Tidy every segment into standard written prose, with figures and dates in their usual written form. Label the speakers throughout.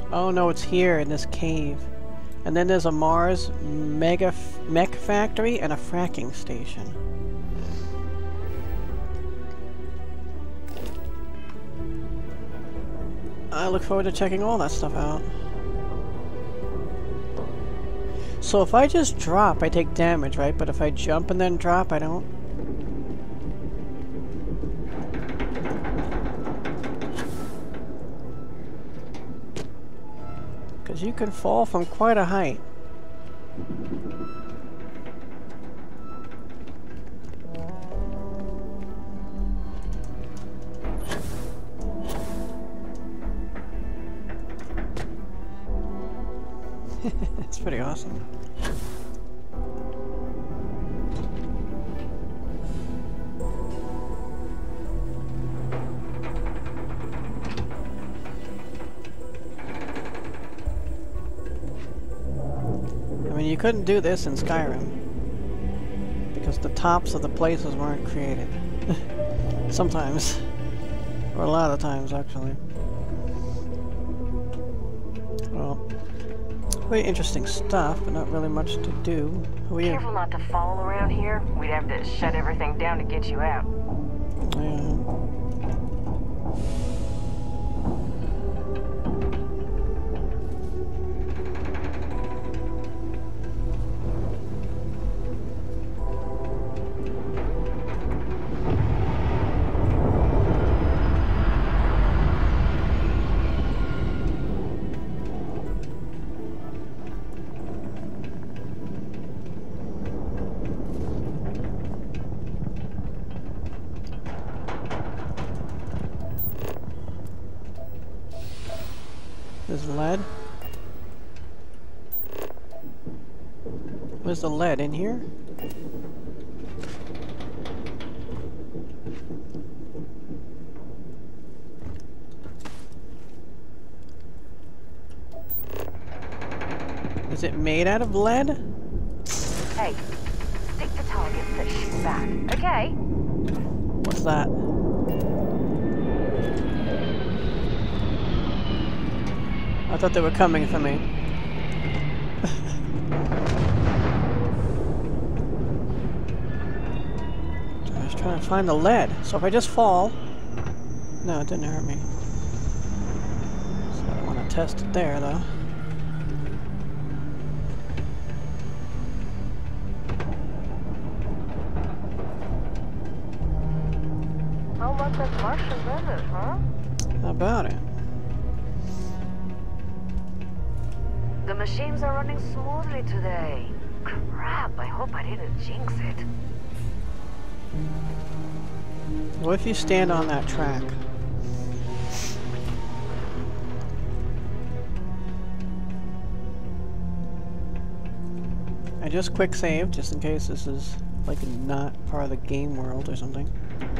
Speaker 1: Oh no, it's here in this cave. And then there's a Mars mech factory and a fracking station. I look forward to checking all that stuff out. So if I just drop, I take damage, right? But if I jump and then drop, I don't? Because you can fall from quite a height. It's pretty awesome. I mean, you couldn't do this in Skyrim because the tops of the places weren't created. Sometimes. Or a lot of times, actually. Well, very interesting stuff, but not really much to do. Who are you?
Speaker 2: Careful not to fall around here. We'd have to shut everything down to get you out.
Speaker 1: Yeah. There's lead. Where's the lead? In here? Is it made out of lead?
Speaker 2: Hey, stick to targets that shoot back, okay?
Speaker 1: What's that? I thought they were coming for me. I was trying to find the lead. So if I just fall... No, it didn't hurt me. So I don't want to test it there, though.
Speaker 2: How about that Martian visit, huh?
Speaker 1: How about it?
Speaker 2: The machines are running smoothly today. Crap, I hope I didn't jinx it.
Speaker 1: What if you stand on that track? I just quick saved, just in case this is like not part of the game world or something.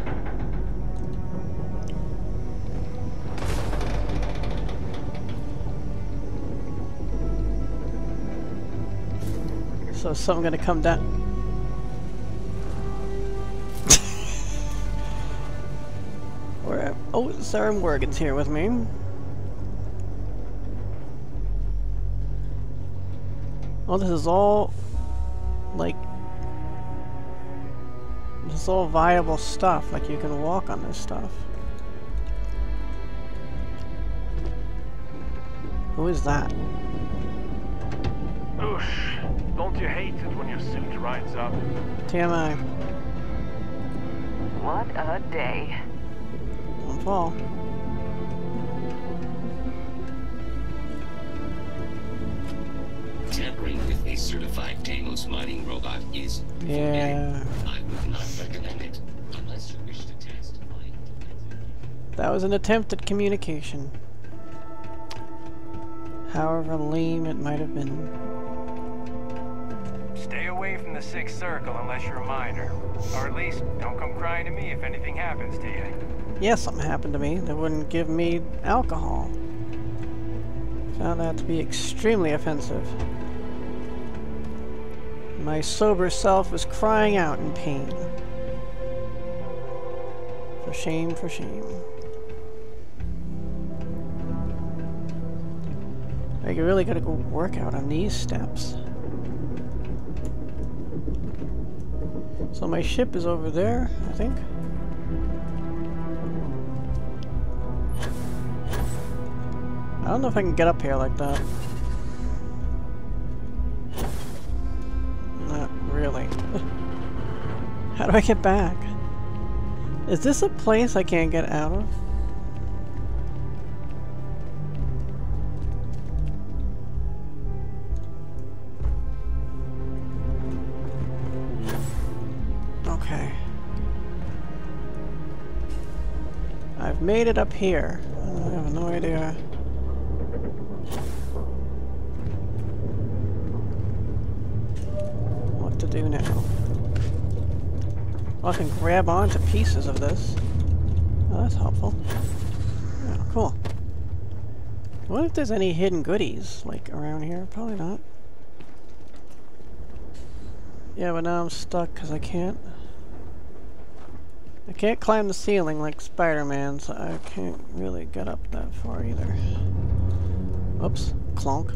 Speaker 1: So is something gonna come down? Where? Oh, Sarah Morgan's here with me. Oh, this is all like this is all viable stuff. Like you can walk on this stuff. Who is that?
Speaker 3: Oosh. Don't you hate it when your suit rides up?
Speaker 1: TMI.
Speaker 2: What a day.
Speaker 1: Don't fall.
Speaker 4: Tampering with a certified Deimos mining robot is
Speaker 1: Yeah.
Speaker 4: I would not recommend it unless you wish to test mine.
Speaker 1: That was an attempt at communication. However lame it might have been.
Speaker 3: Stay away from the Sixth Circle unless you're a miner. Or at least, don't come crying to me if anything happens to you.
Speaker 1: Yeah, something happened to me. They wouldn't give me alcohol. Found that to be extremely offensive. My sober self was crying out in pain. For shame, for shame. Like, you really gotta go work out on these steps. So my ship is over there, I think. I don't know if I can get up here like that. Not really. How do I get back? Is this a place I can't get out of? Okay. I've made it up here. I have no idea. What to do now? Well, I can grab onto pieces of this. Oh, that's helpful. Yeah, cool. I wonder if there's any hidden goodies, like, around here. Probably not. Yeah, but now I'm stuck because I can't climb the ceiling like Spider-Man, so I can't really get up that far either. Oops. Clonk.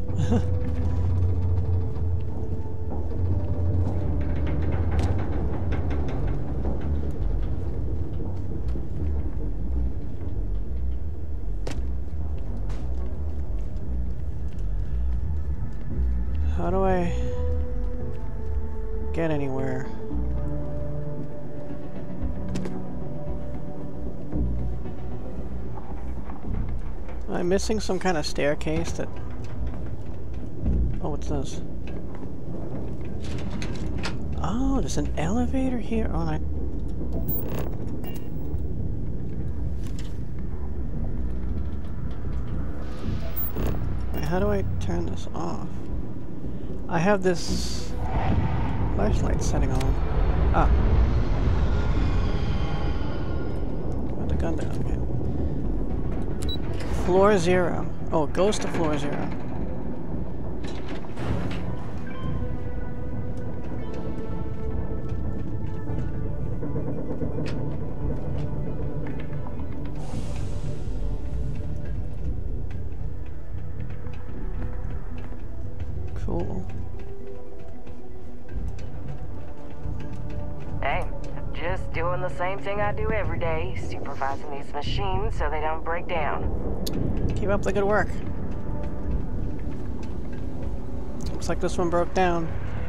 Speaker 1: How do I get anywhere? Am I missing some kind of staircase that... Oh, what's this? Oh, there's an elevator here. Oh, I... Wait, how do I turn this off? I have this flashlight setting on. Ah. Put the gun down again. Floor 0. Oh, it goes to floor 0. Cool.
Speaker 2: Hey, just doing the same thing I do every day, supervising these machines so they don't break down.
Speaker 1: Keep up the good work. Looks like this one broke down.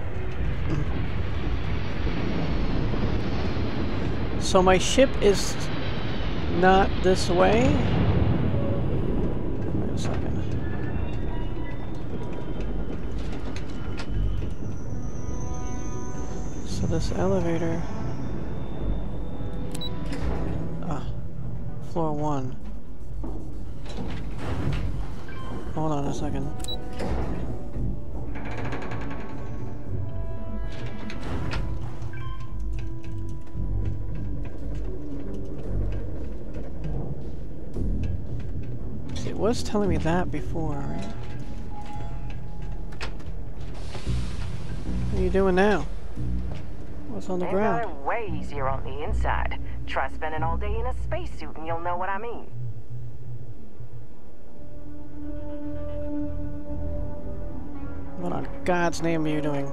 Speaker 1: So my ship is not this way? Wait a second. So this elevator... Ah, floor 1. Hold on a second. See, it was telling me that before, right? What are you doing now? What's on the ground?
Speaker 2: Things are way easier on the inside. Try spending all day in a spacesuit and you'll know what I mean.
Speaker 1: What on God's name are you doing?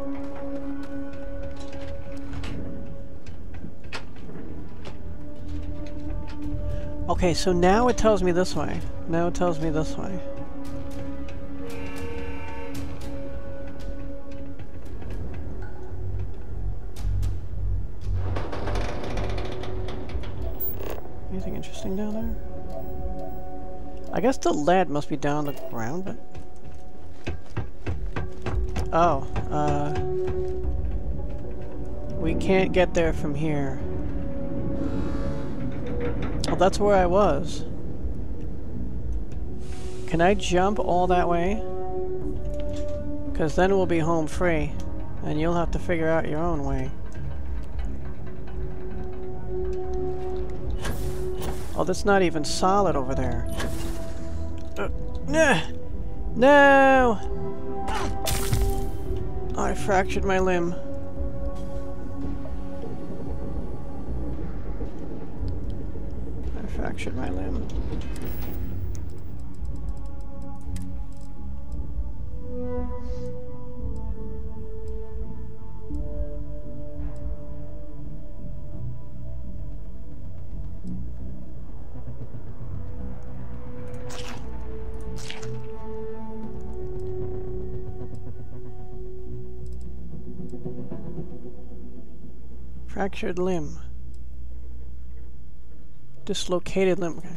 Speaker 1: Okay, so now it tells me this way. Now it tells me this way. Anything interesting down there? I guess the lead must be down the ground, but... Oh, we can't get there from here. Oh, that's where I was. Can I jump all that way? Because then we'll be home free, and you'll have to figure out your own way. Oh, that's not even solid over there. No! I fractured my limb. I fractured my limb. Fractured limb. Dislocated limb. Okay.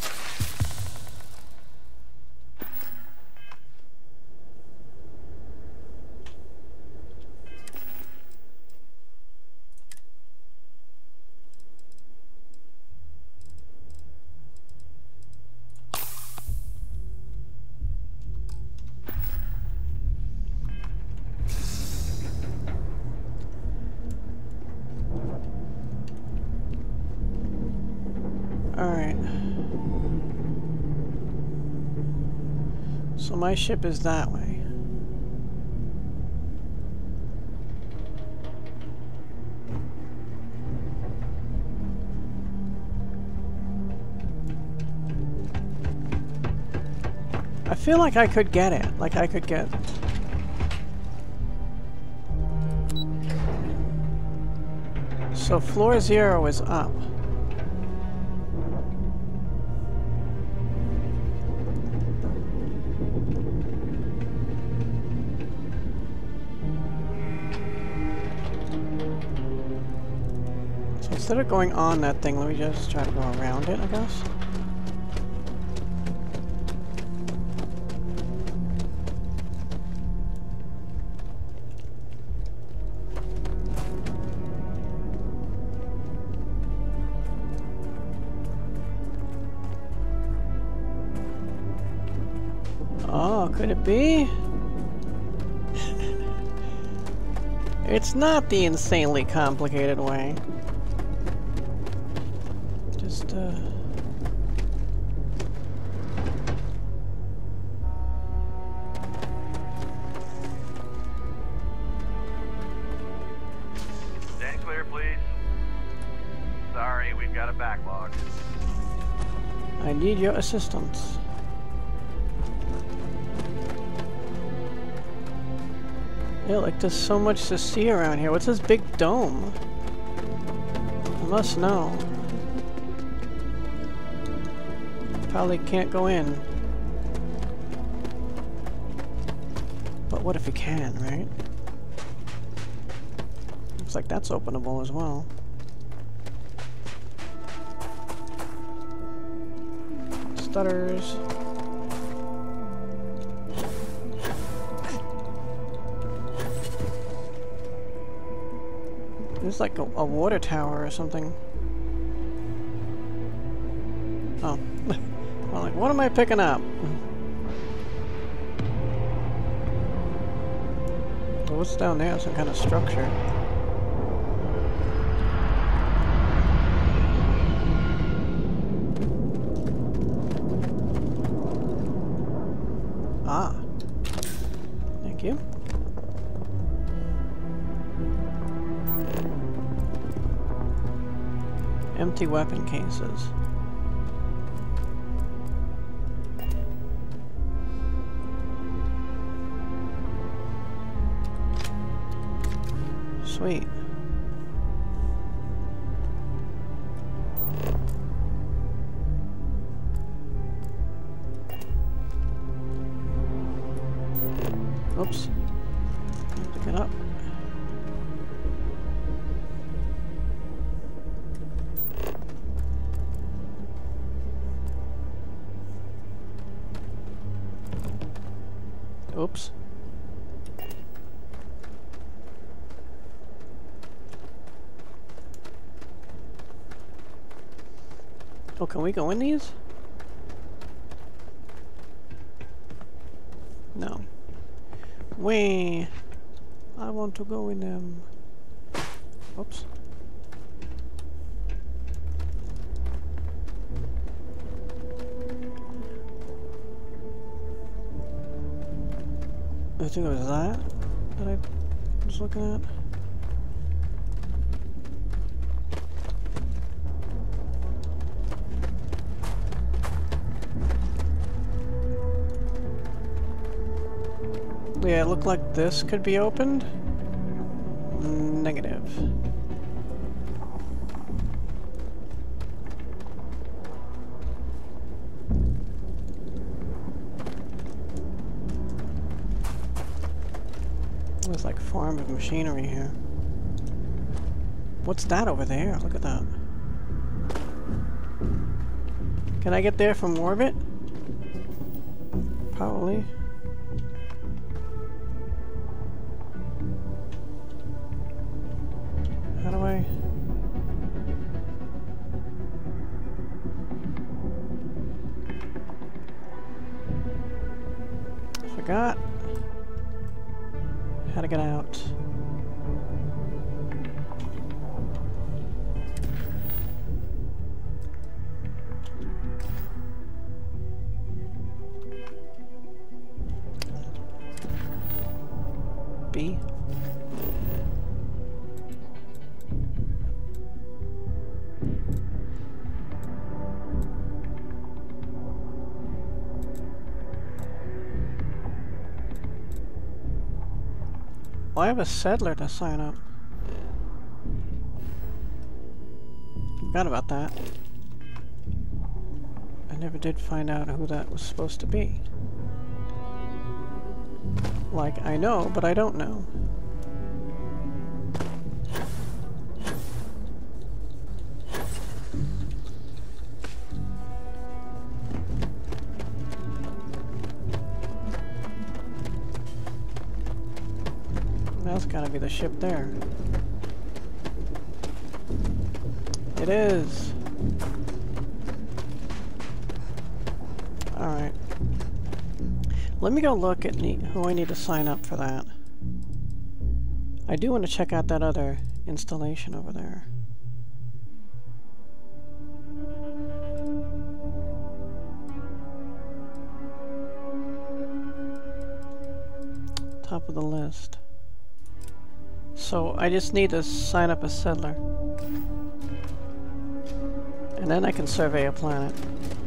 Speaker 1: Alright. So my ship is that way. I feel like I could get it. Like I could get... So floor 0 is up. So instead of going on that thing, let me just try to go around it, I guess. Oh, could it be? It's not the insanely complicated way. Just,
Speaker 5: Stand clear, please. Sorry, we've got a backlog.
Speaker 1: I need your assistance. Yeah, like there's so much to see around here. What's this big dome? I must know. Probably can't go in. But what if you can, right? Looks like that's openable as well. Stutters. There's like a water tower or something. Oh. I'm like, what am I picking up? Well, what's down there? Some kind of structure. Ah. Thank you. Empty weapon cases. Sweet. Oops. Have to get up. Oops. Oh, can we go in these? No. Wait. I want to go in them. Oops. I think it was that I was looking at. Yeah, it looked like this could be opened. Negative. There's like farm of machinery here. What's that over there? Look at that. Can I get there from orbit? Probably. How do I... Forgot how to get out. B. Well, I have a settler to sign up. Forgot about that. I never did find out who that was supposed to be. Like, I know, but I don't know. That's gotta be the ship there. It is. Alright. Let me go look at who I need to sign up for that. I do want to check out that other installation over there. Top of the list. So I just need to sign up as settler. And then I can survey a planet.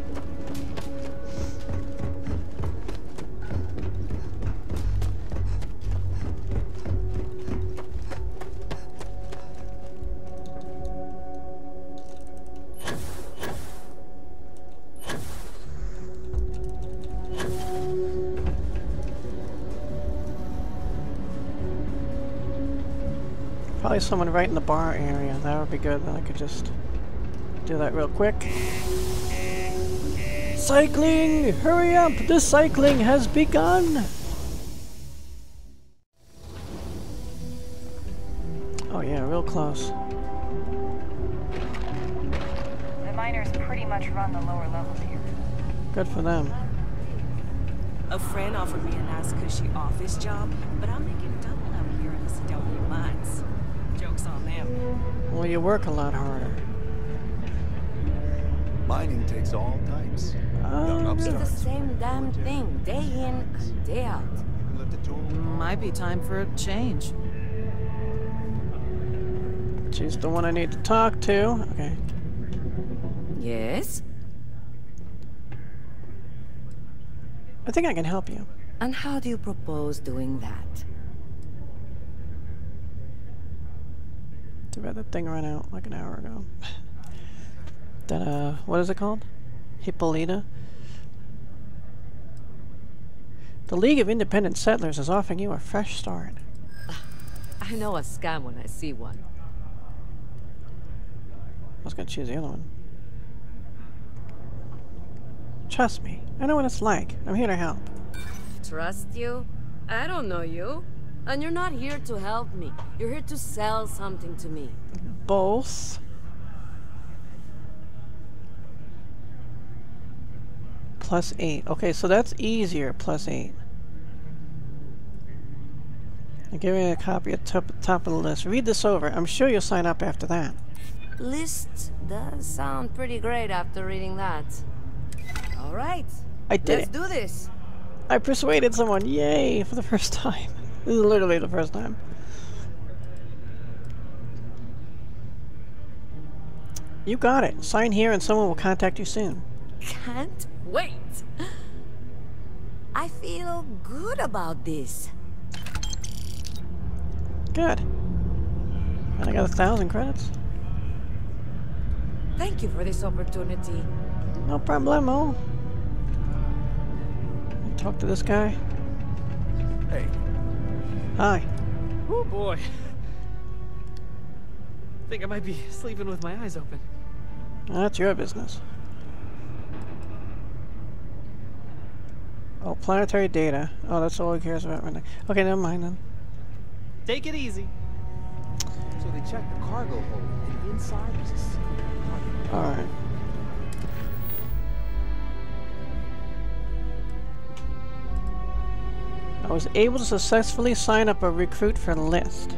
Speaker 1: Probably someone right in the bar area. That would be good. Then I could just do that real quick. Cycling! Hurry up! The cycling has begun! Oh yeah, real close.
Speaker 6: The miners pretty much run the lower levels here.
Speaker 1: Good for them.
Speaker 7: A friend offered me a nice cushy office job, but I'm making double out here in the Cydonia mines. Joke's on them.
Speaker 1: Well, you work a lot harder.
Speaker 8: Mining takes all types. Young
Speaker 9: It's the
Speaker 8: upstarts.
Speaker 9: same damn thing, day in and day out.
Speaker 7: Might be time for a change.
Speaker 1: She's the one I need to talk to. Okay.
Speaker 9: Yes?
Speaker 1: I think I can help you.
Speaker 9: And how do you propose doing that?
Speaker 1: Too bad that thing ran out like an hour ago. That, what is it called? Hippolyta? The League of Independent Settlers is offering you a fresh start.
Speaker 9: I know a scam when I see one.
Speaker 1: I was gonna choose the other one. Trust me, I know what it's like. I'm here to help.
Speaker 9: Trust you? I don't know you. And you're not here to help me. You're here to sell something to me.
Speaker 1: Both. +8. Okay, so that's easier, +8. I'll give you a copy at the top of the list. Read this over. I'm sure you'll sign up after that.
Speaker 9: List does sound pretty great after reading that. All right.
Speaker 1: I did
Speaker 9: Let's
Speaker 1: it.
Speaker 9: do this.
Speaker 1: I persuaded someone. Yay, for the first time. This is literally the first time. You got it. Sign here and someone will contact you soon.
Speaker 9: Can't wait. I feel good about this.
Speaker 1: Good. And I got 1,000 credits.
Speaker 9: Thank you for this opportunity.
Speaker 1: No problemo. Talk to this guy.
Speaker 8: Hey,
Speaker 1: Hi.
Speaker 10: Oh boy. think I might be sleeping with my eyes open.
Speaker 1: That's your business. Oh, planetary data. Oh, that's all he cares about right now. Okay, never mind then.
Speaker 10: Take it easy.
Speaker 8: So they checked the cargo hold, and inside was a secret compartment.
Speaker 1: Alright. I was able to successfully sign up a recruit for enlist.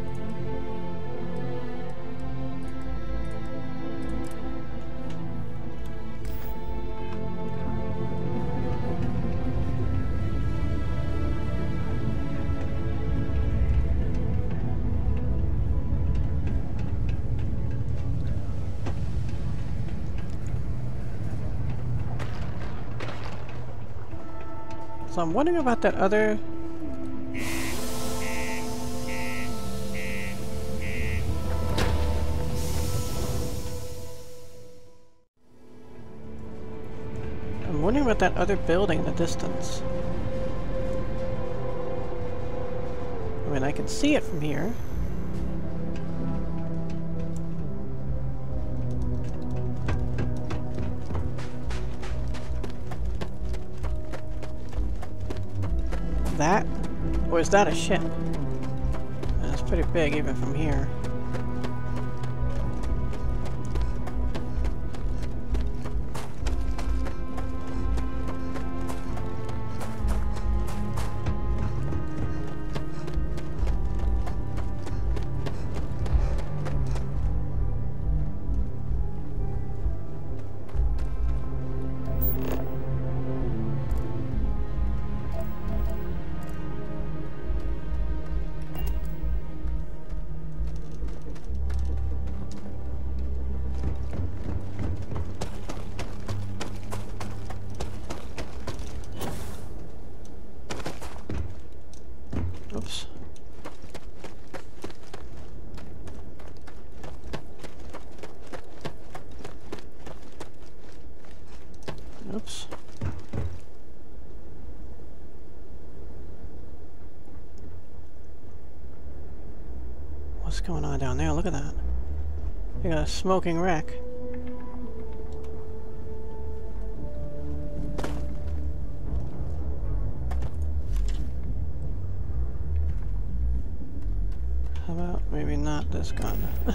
Speaker 1: So I'm wondering about that other... I'm wondering about that other building in the distance. I mean, I can see it from here. That? Or is that a ship? That's pretty big even from here. Oops. Oops. What's going on down there? Look at that. You got a smoking wreck. How about maybe not this gun?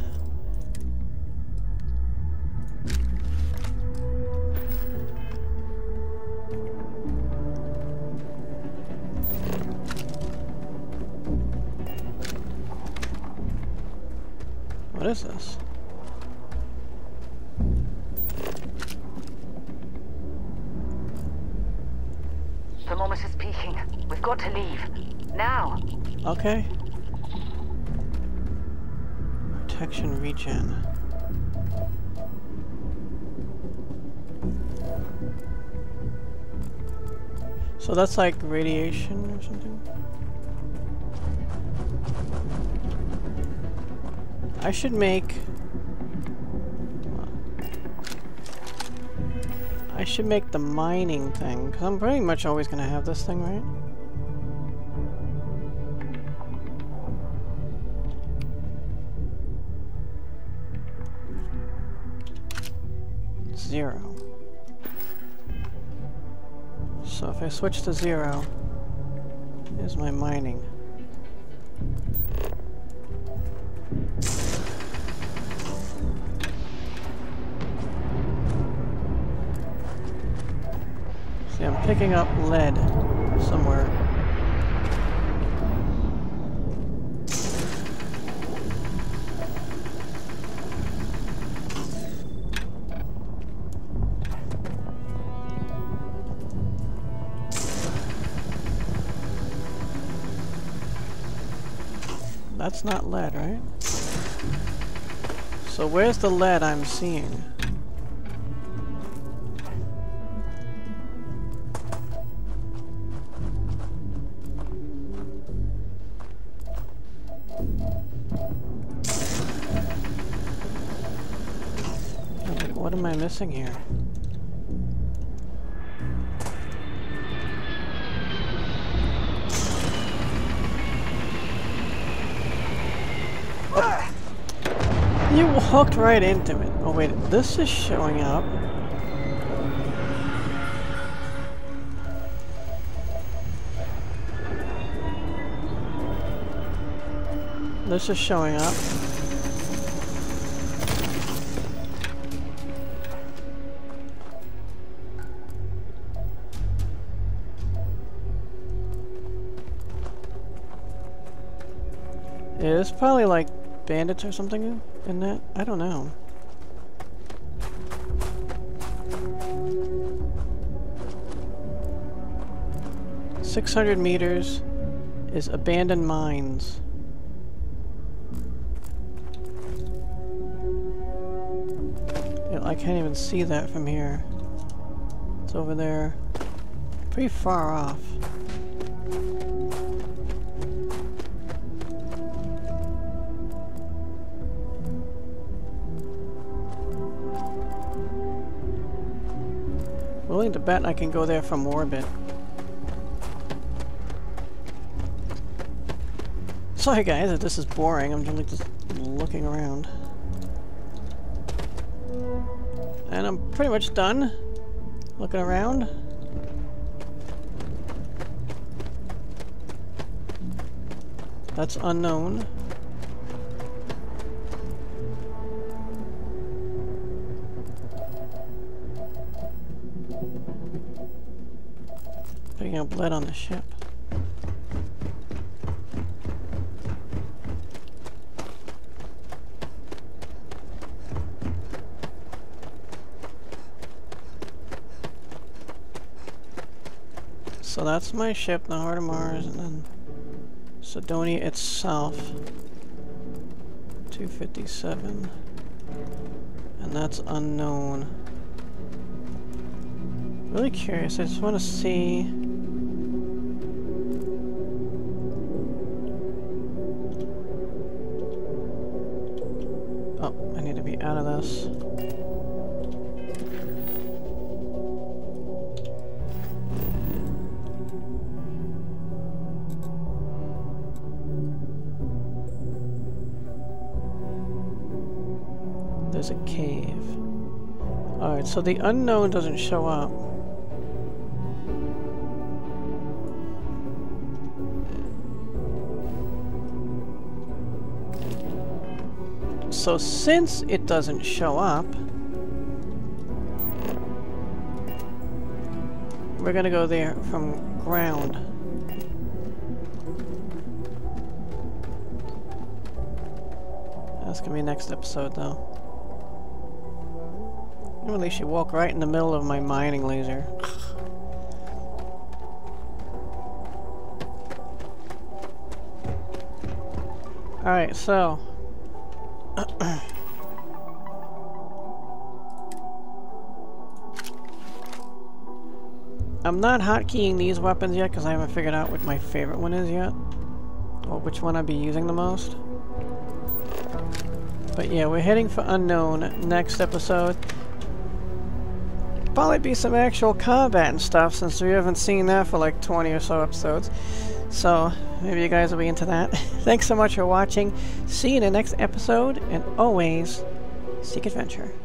Speaker 1: What is this?
Speaker 2: Thermometer's peaking. We've got to leave. Now!
Speaker 1: Okay. Protection regen. So that's like radiation or something? I should make... I should make the mining thing, because I'm pretty much always going to have this thing, right? Zero. So if I switch to 0, here's my mining. See, I'm picking up lead somewhere. That's not lead, right? So where's the lead I'm seeing? What am I missing here? You walked right into it. Oh wait, this is showing up. This is showing up. Yeah, there's probably like bandits or something in that. I don't know. "600 meters is abandoned mines." Yeah, I can't even see that from here. It's over there. Pretty far off. Willing to bet I can go there from orbit. Sorry guys if this is boring, I'm just looking around. And I'm pretty much done looking around. That's unknown. Picking up lead on the ship. So that's my ship, the Heart of Mars, and then Cydonia itself. 257. And that's unknown. Really curious, I just want to see. Oh, I need to be out of this. There's a cave. Alright, so the unknown doesn't show up. So since it doesn't show up, we're gonna go there from ground. That's gonna be next episode though. Well, at least you walk right in the middle of my mining laser. Alright, so I'm not hotkeying these weapons yet because I haven't figured out what my favorite one is yet, or which one I'd be using the most. But yeah, we're heading for unknown next episode. Probably be some actual combat and stuff since we haven't seen that for like 20 or so episodes. So maybe you guys will be into that. Thanks so much for watching. See you in the next episode, and always seek adventure.